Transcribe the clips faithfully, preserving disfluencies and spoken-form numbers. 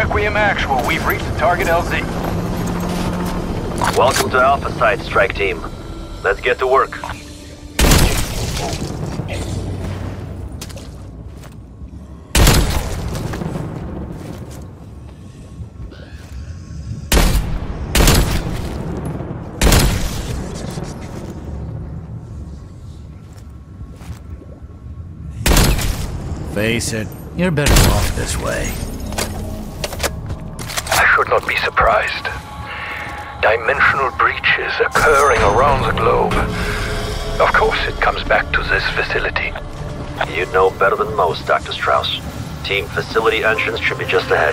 Requiem Actual, we've reached the target L Z. Welcome to Alpha Site, Strike Team. Let's get to work. Face it, you're better off this way. I should not be surprised. Dimensional breaches occurring around the globe. Of course it comes back to this facility. You'd know better than most, Doctor Strauss. Team facility entrance should be just ahead.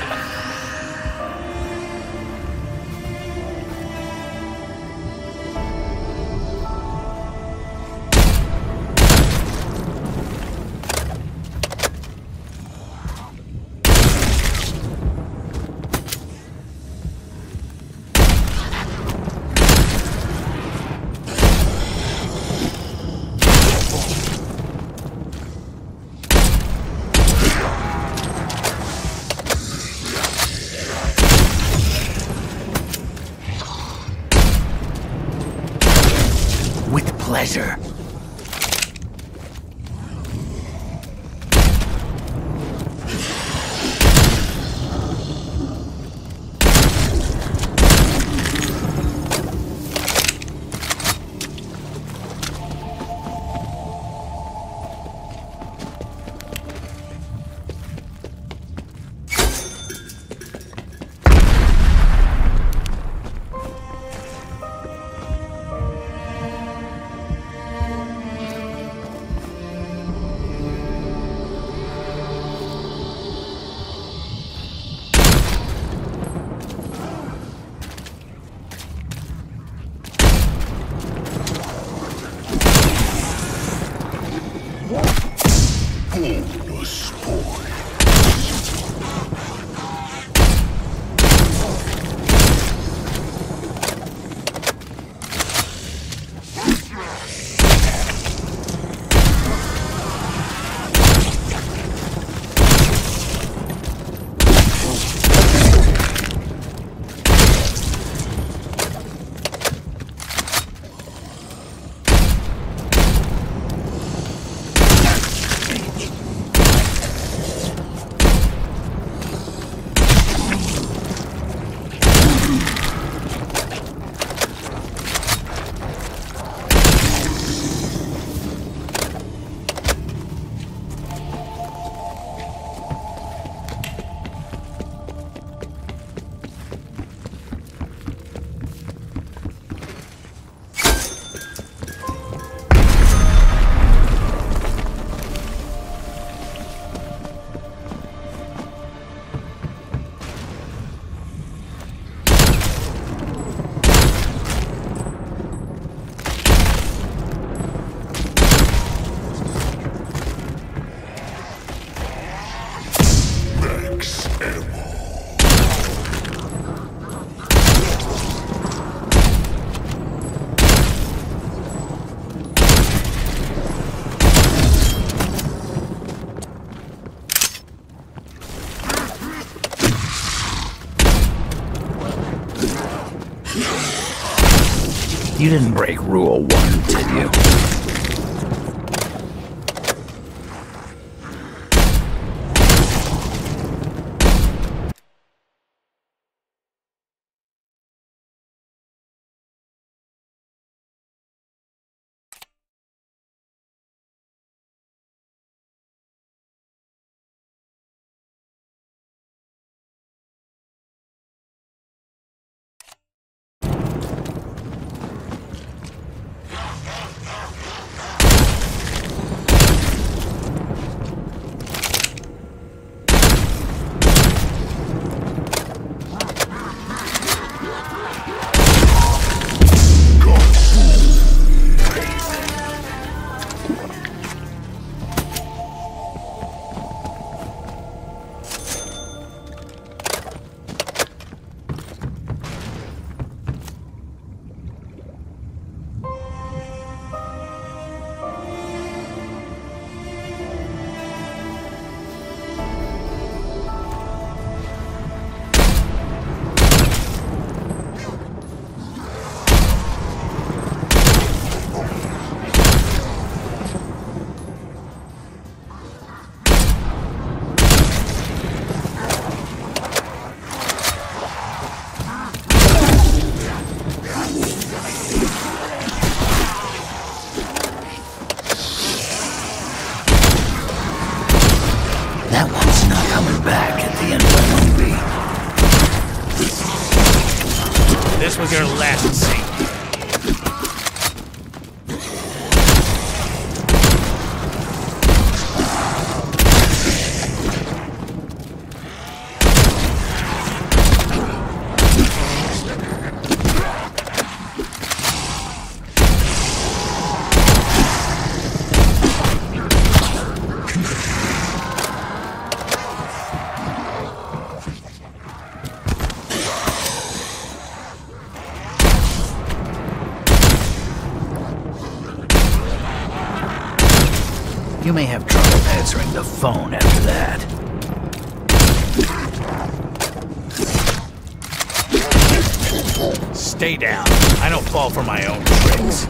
Pleasure. You didn't break rule one, did you? This was your last scene. You may have trouble answering the phone after that. Stay down. I don't fall for my own tricks.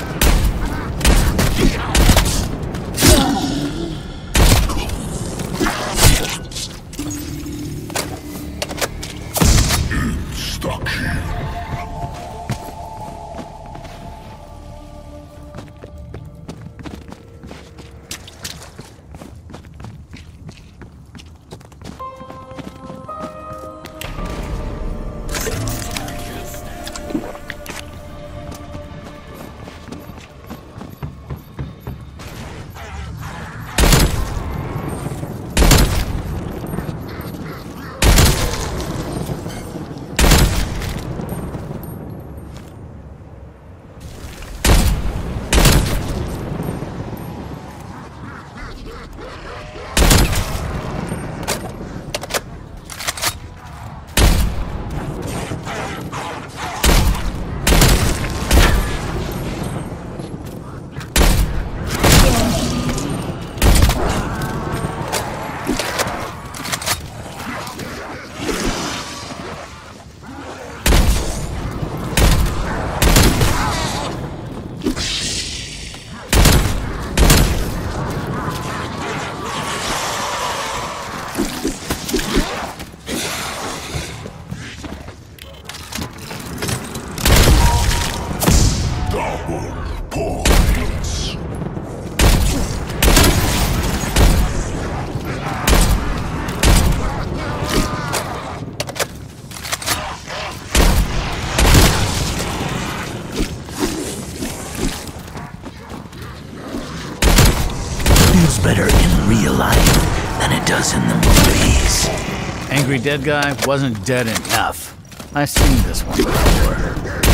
Better in real life than it does in the movies. Angry dead guy wasn't dead enough. I've seen this one before.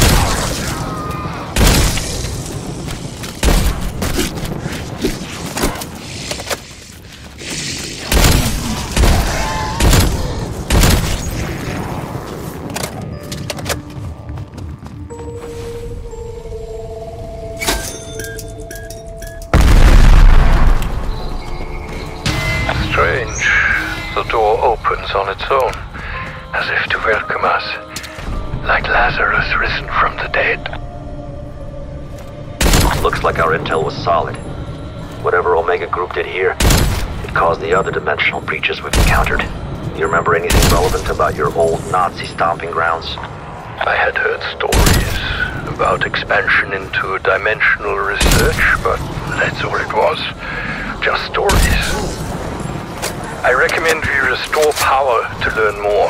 Strange. The door opens on its own, as if to welcome us, like Lazarus risen from the dead. Looks like our intel was solid. Whatever Omega Group did here, it caused the other dimensional breaches we've encountered. You remember anything relevant about your old Nazi stomping grounds? I had heard stories about expansion into dimensional research, but that's all it was. Just stories. I recommend we restore power to learn more.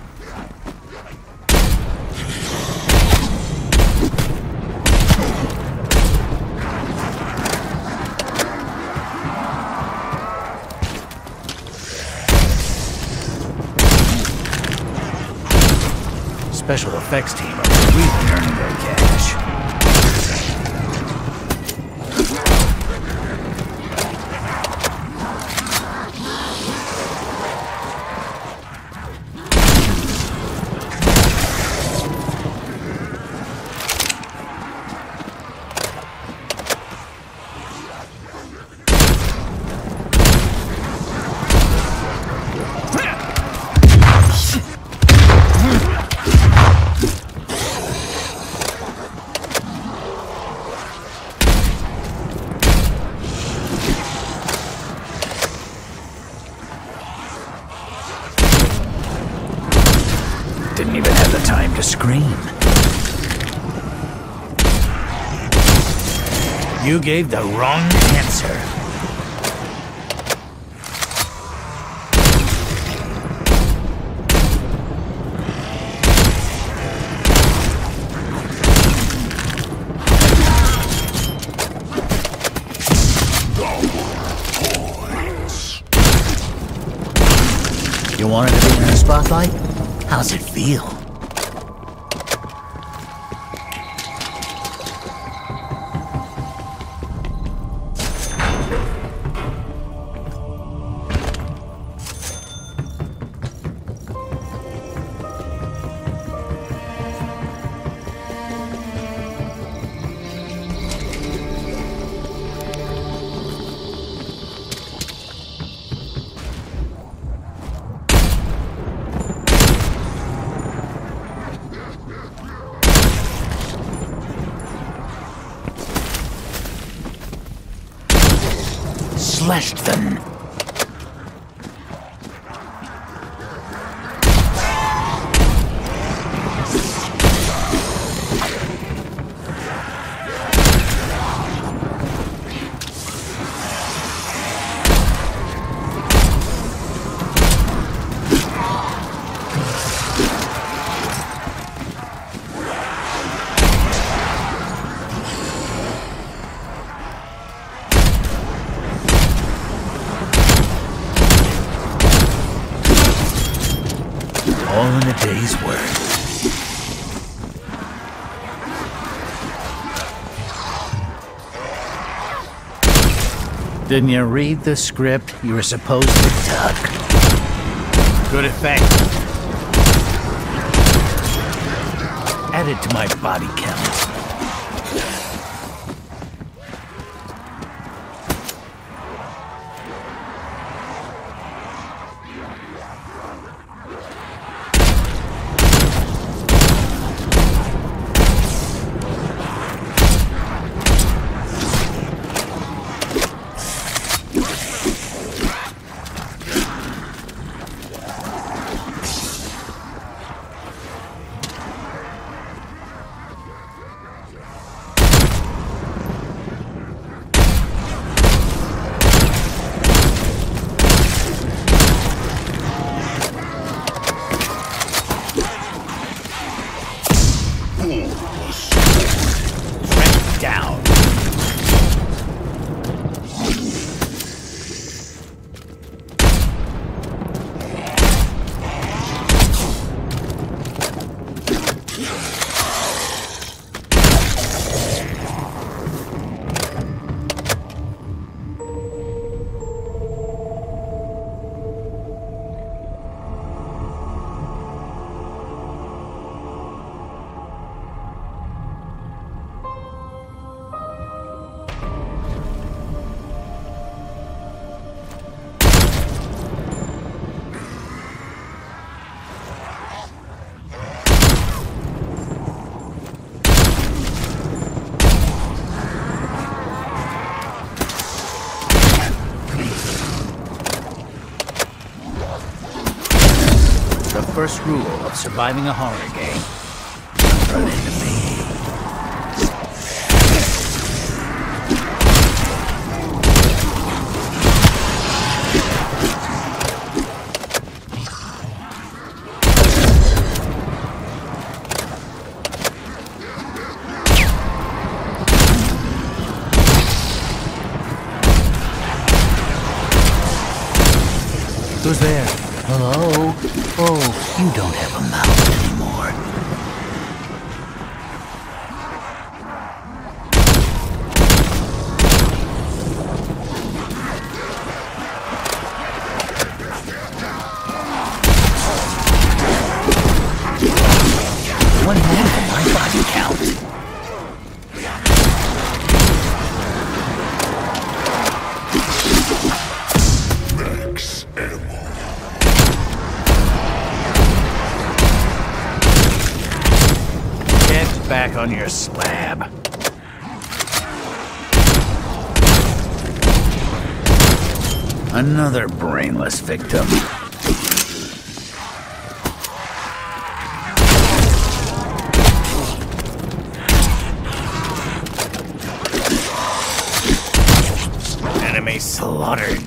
Special effects team are really earning their cash. Didn't even have the time to scream. You gave the wrong answer. spotlight? How's it feel? Schlechten. All in a day's work. Didn't you read the script? You were supposed to duck. Good effect. Add it to my body count. Down. The first rule of surviving a horror game. Run into me. Who's there? Hello? Oh, you don't have a mouth anymore. One half of my body count. Back on your slab. Another brainless victim. Enemy slaughtered.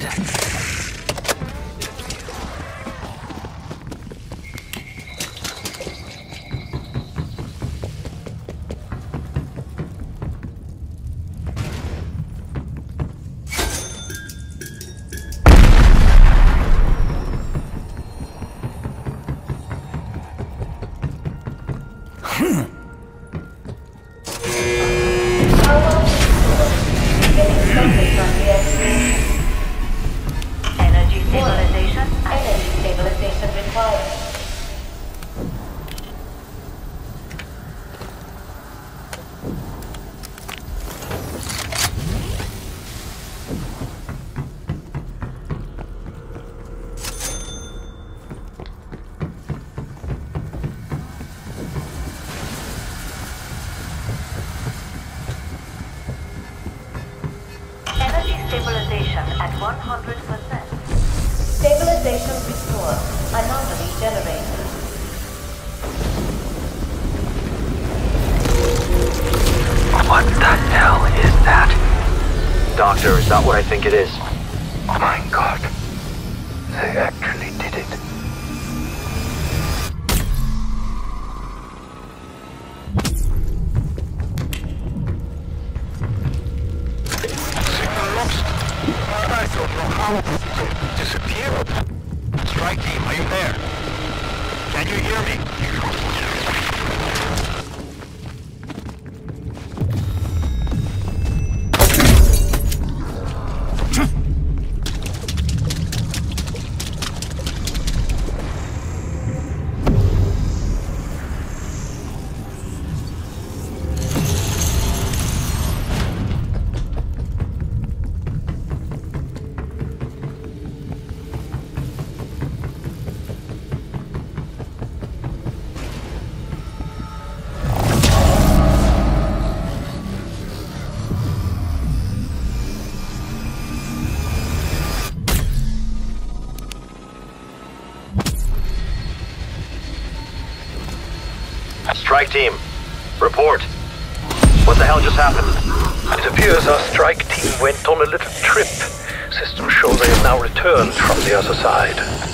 one hundred percent. Stabilization restored. Anomaly generated. What the hell is that? Doctor, is that what I think it is? My God. They actually did it. Signal lost. I don't know how it disappeared. Strike team, are you there? Can you hear me? Strike team, report. What the hell just happened? It appears our strike team went on a little trip. Systems show they have now returned from the other side.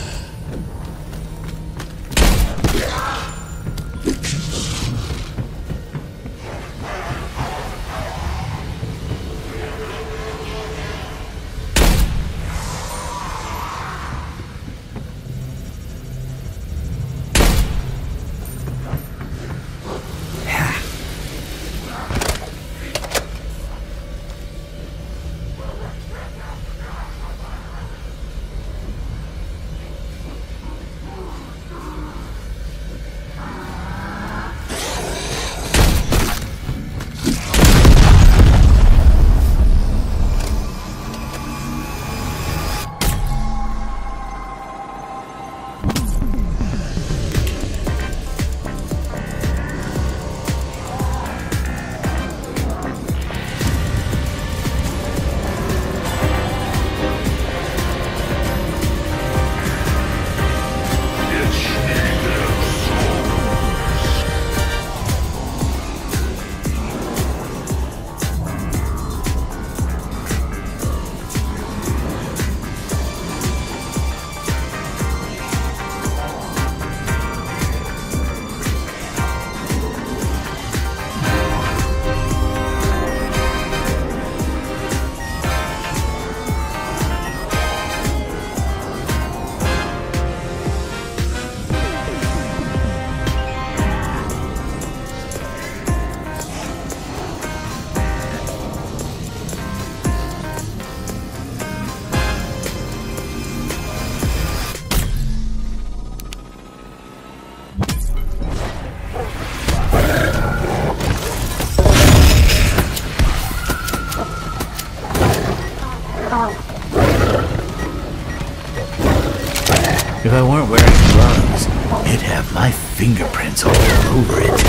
If I weren't wearing gloves, it'd have my fingerprints all over it.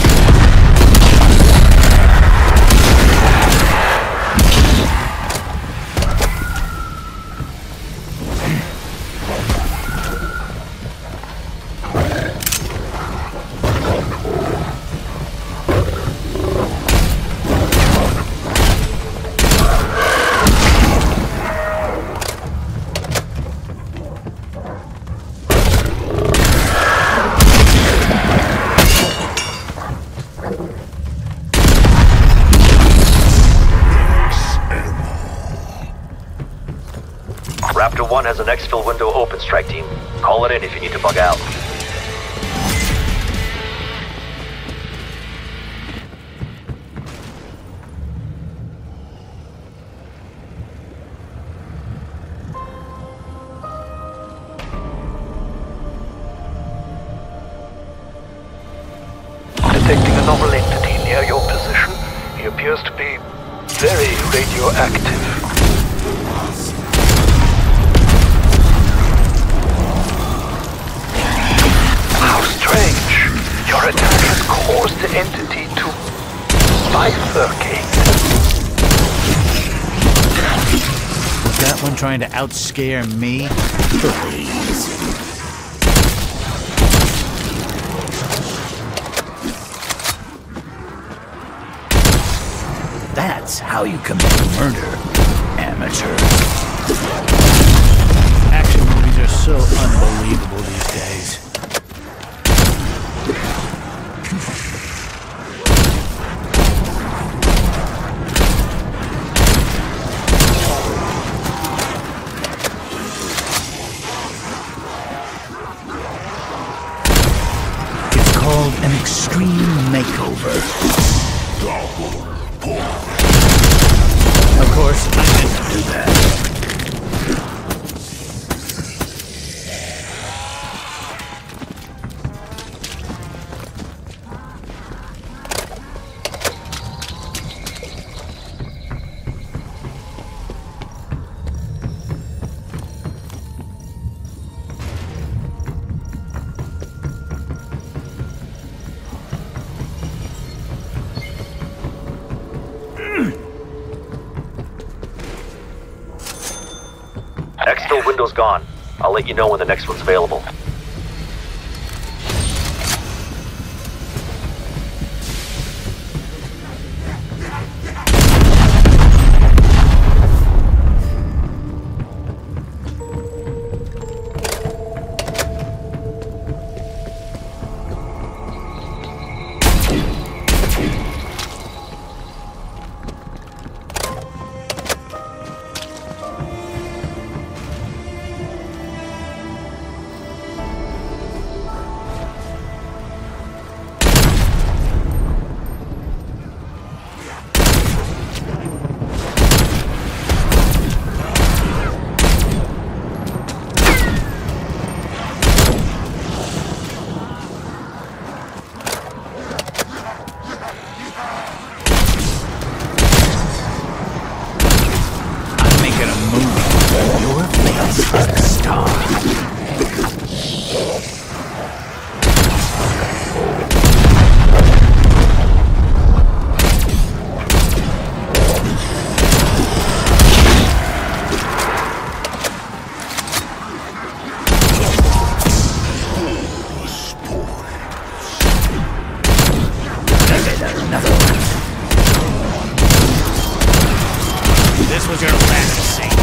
Raptor one has an exfil window open, strike team. Call it in if you need to bug out. Detecting a novel entity near your position. He appears to be very radioactive. Your attack has caused the entity to bifurcate. Was that One trying to outscare me? Please. That's how you commit murder, amateur. Action movies are so unbelievable these days. It's called an extreme makeover. Of course, I didn't do that. Exfil window's gone. I'll let you know when the next one's available. This was your last scene.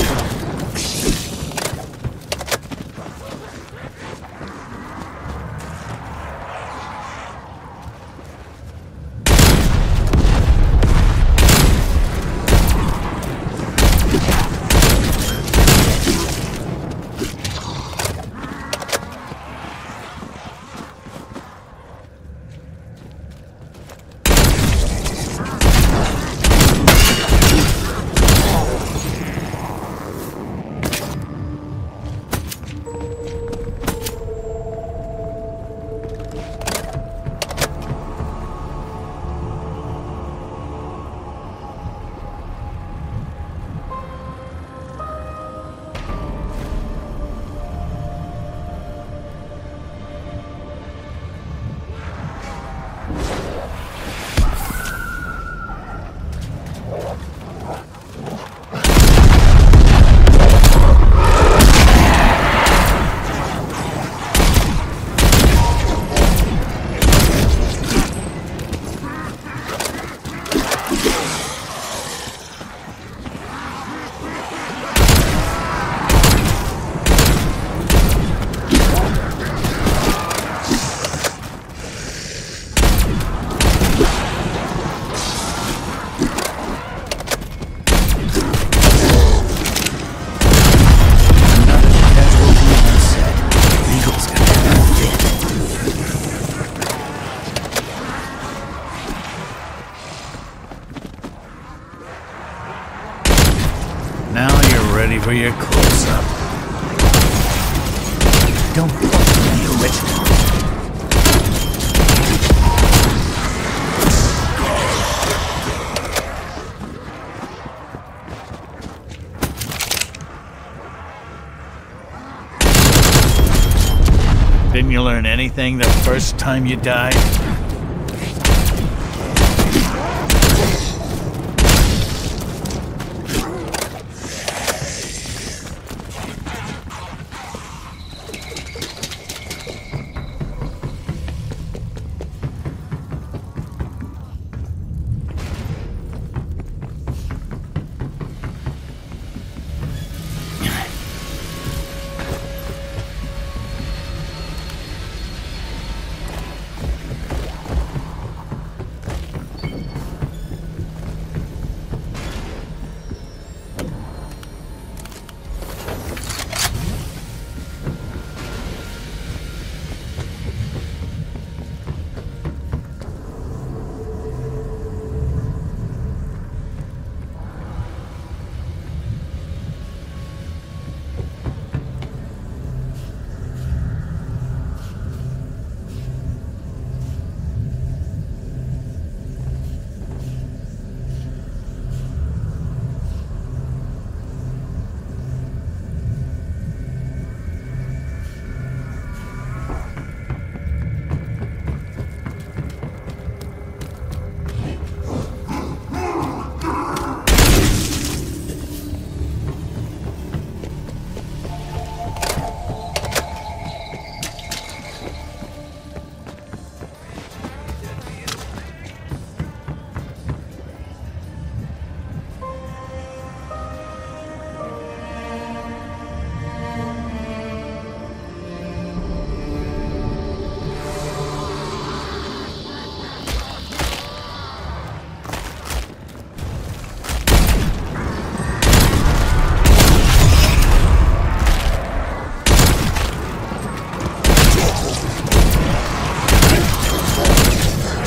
Ready for your close-up. Don't fuck with the original. Didn't you learn anything the first time you died?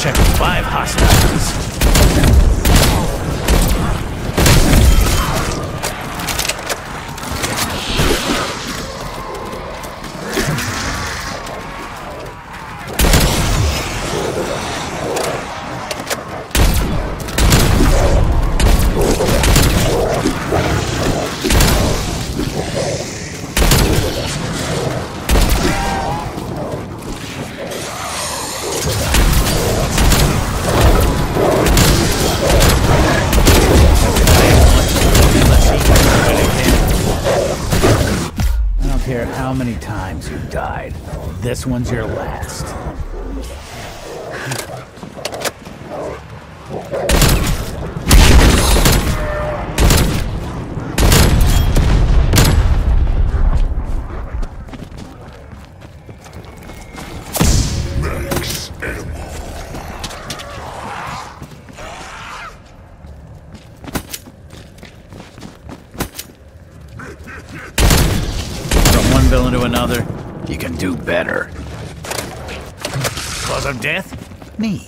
Check five hostiles. How many times you died? This one's your last. Max ammo. From one villain to another, you can do better. Cause of death? Me.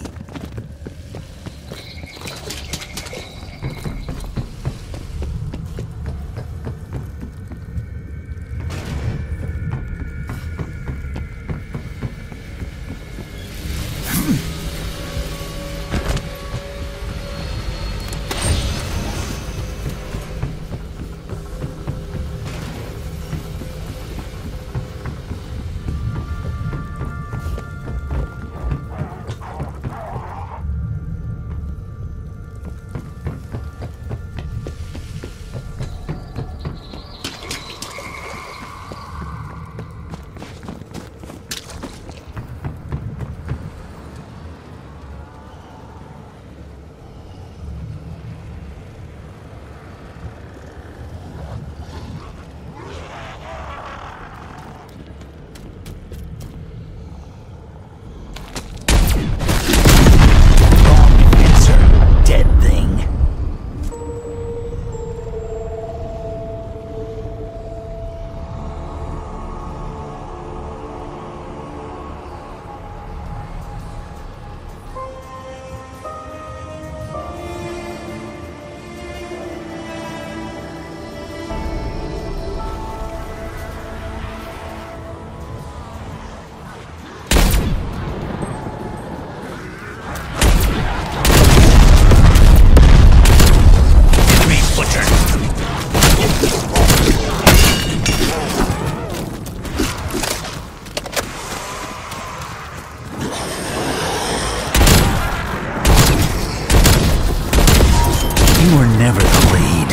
You were never the lead.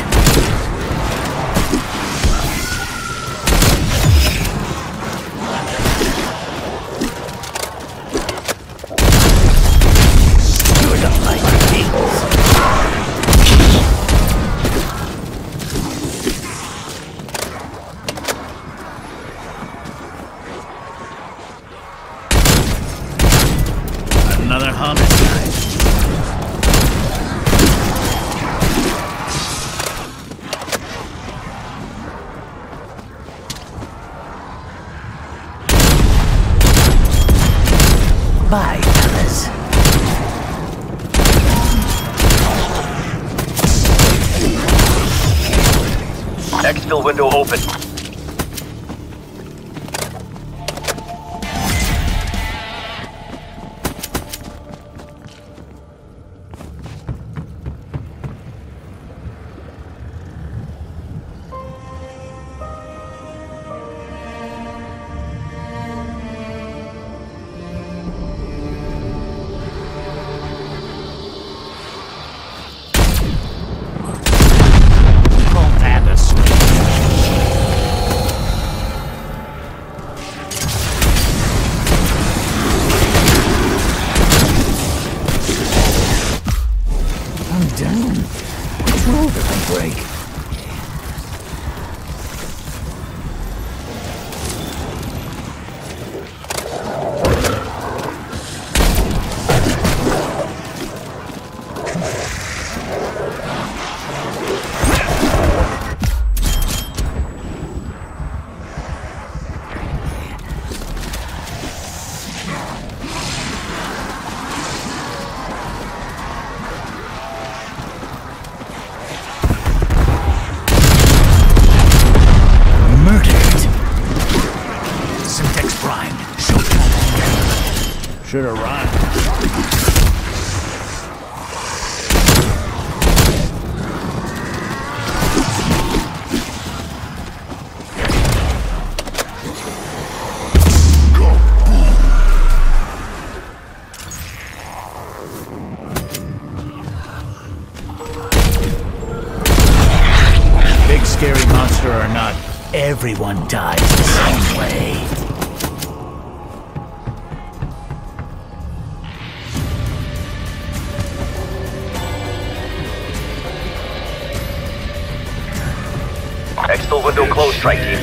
You're the light kings. Another homicide. Bye, fellas. Exfil window open. Call that a swing. I'm down. Control doesn't break. Should have run. Big scary monster or not, everyone dies the same way. Exfil window closed, strike team.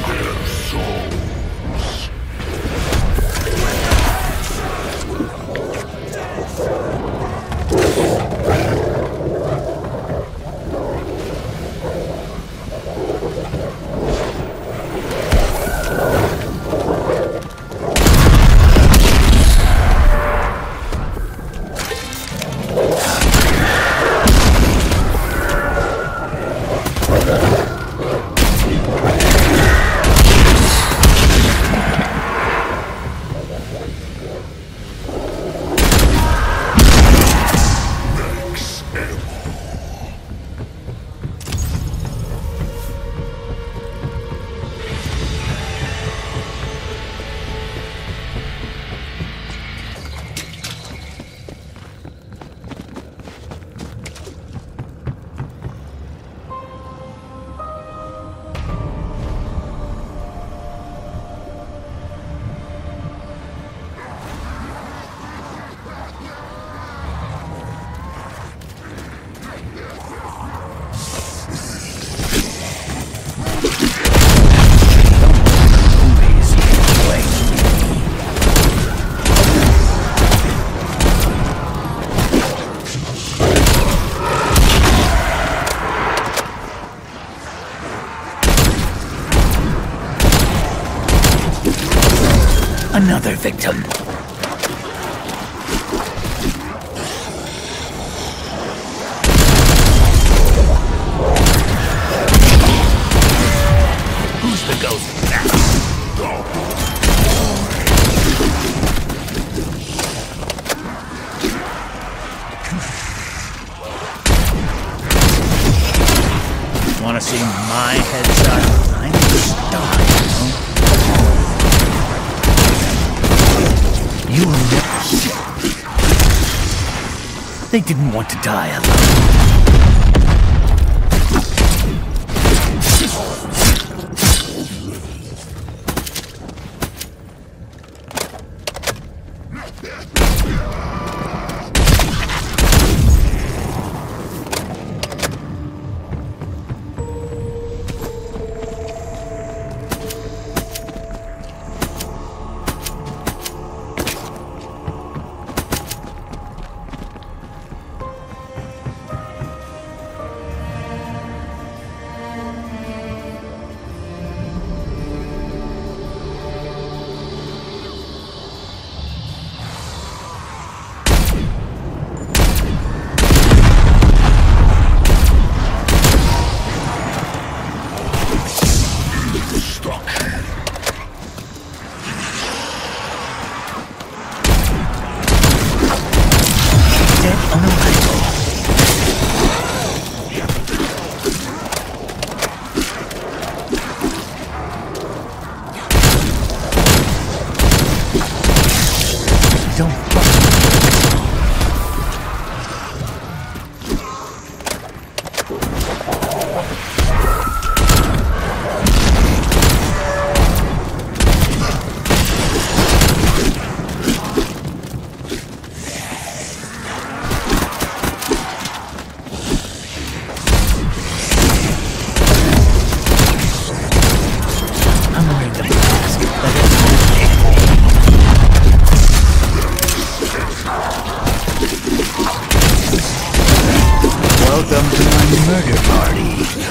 Another victim. Who's the ghost now? Want to see my headshot? I'm the star, you know? You will never... They didn't want to die alone. Welcome to my murder party.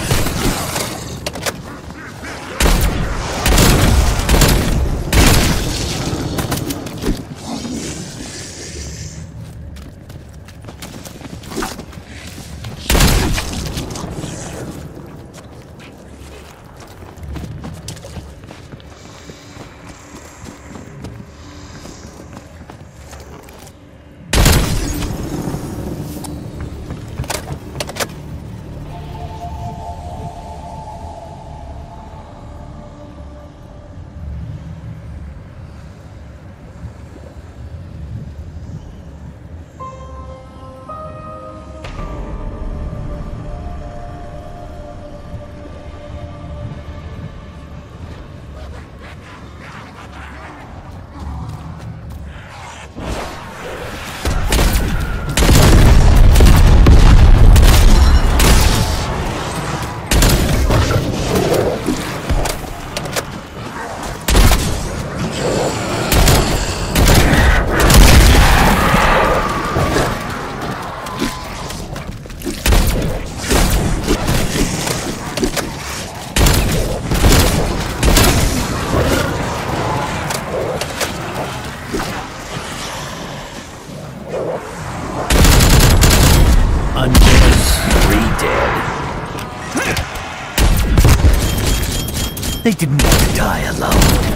They didn't want to die alone.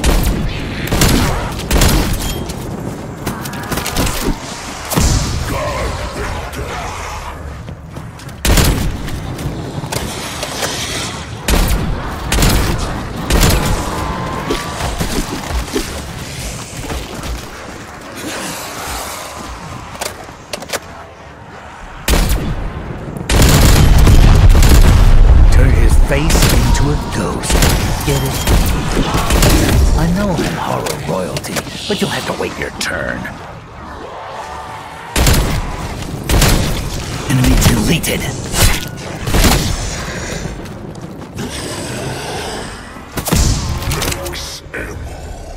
Turn his face into a ghost. Get it? I know I'm horror royalty, but you'll have to wait your turn. Enemy deleted. Max ammo.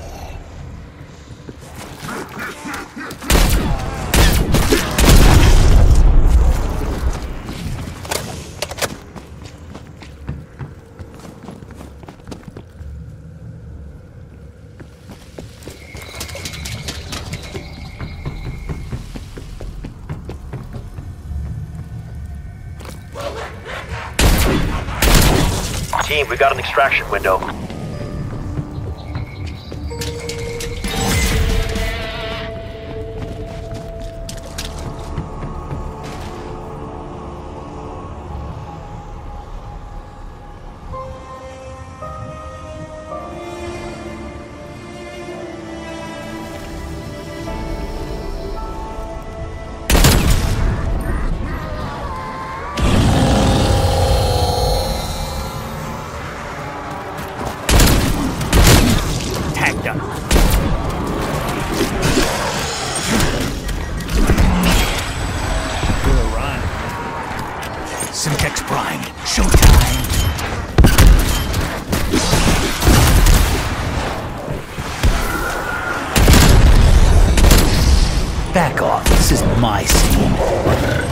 Team, we got an extraction window. Syntax Prime, showtime! Back off, this is my scene.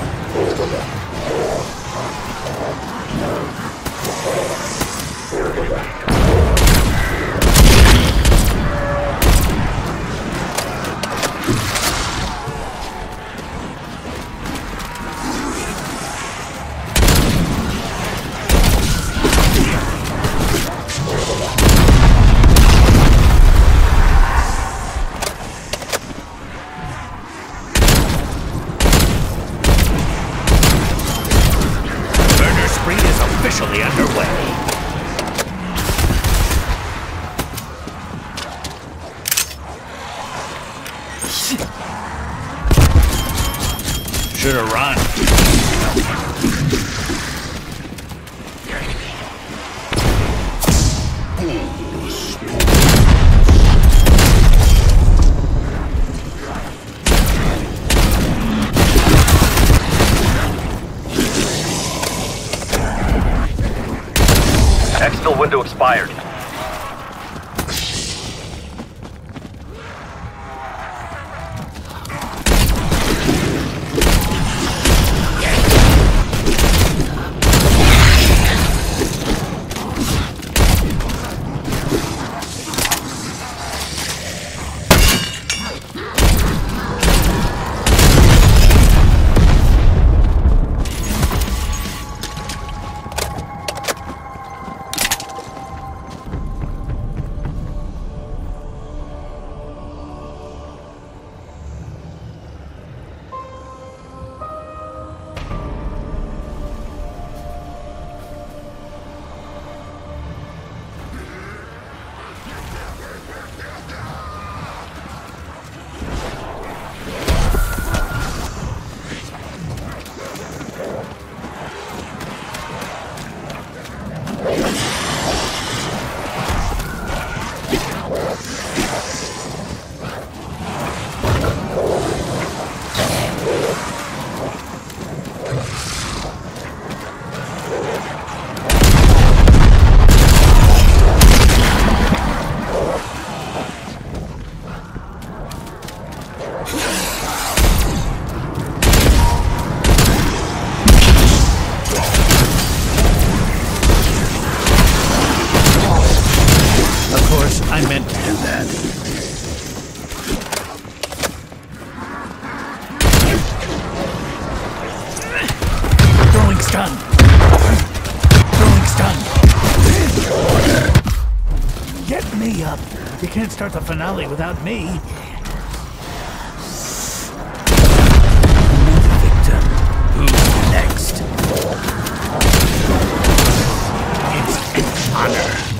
Officially underway. Should've run. Exfil window expired. stun. Throwing stun. Get me up. You can't start the finale without me. Another victim. Who's next? It's an honor.